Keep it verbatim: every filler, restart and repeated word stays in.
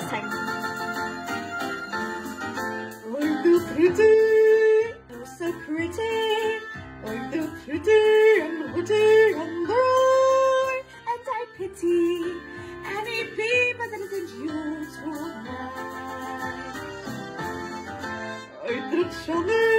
sing. I'm the pretty, oh so pretty. I'm the pretty and witty and bright, And I pity any people that isn't yours or mine. I'm the chummy.